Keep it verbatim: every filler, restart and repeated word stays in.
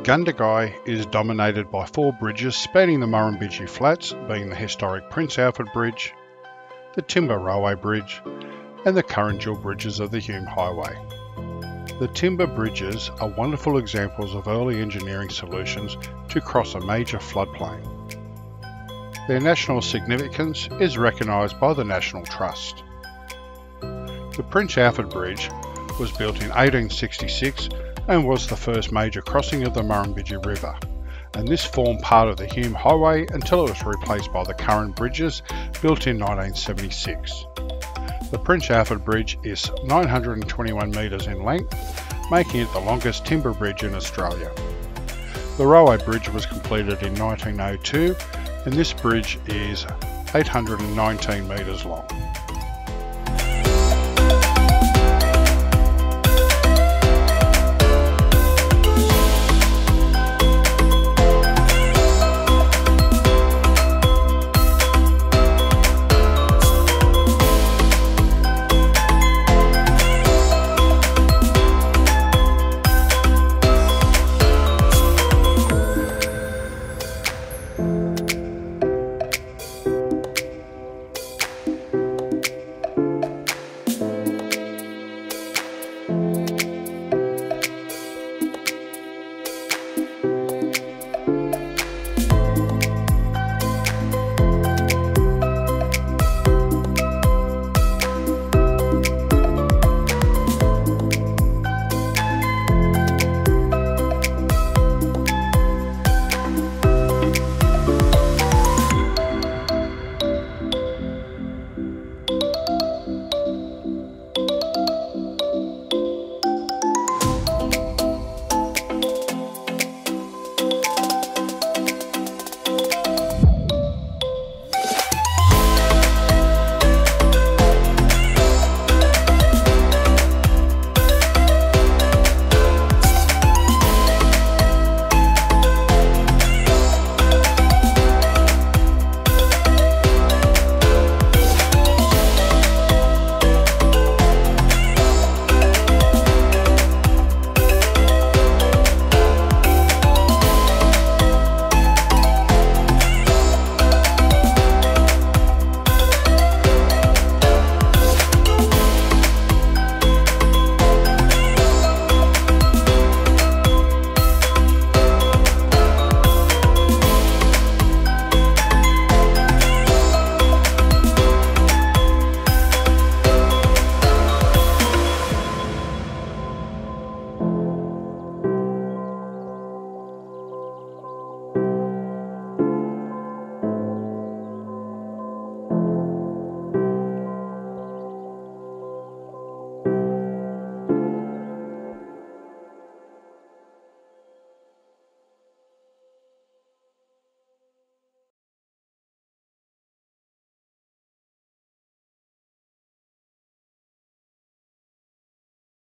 Gundagai is dominated by four bridges spanning the Murrumbidgee Flats, being the historic Prince Alfred Bridge, the Timber Railway Bridge, and the current dual bridges of the Hume Highway. The timber bridges are wonderful examples of early engineering solutions to cross a major floodplain. Their national significance is recognised by the National Trust. The Prince Alfred Bridge was built in eighteen sixty-six and was the first major crossing of the Murrumbidgee River, and this formed part of the Hume Highway until it was replaced by the current bridges built in nineteen seventy-six. The Prince Alfred Bridge is nine hundred twenty-one metres in length, making it the longest timber bridge in Australia. The railway bridge was completed in nineteen oh two, and this bridge is eight hundred nineteen metres long.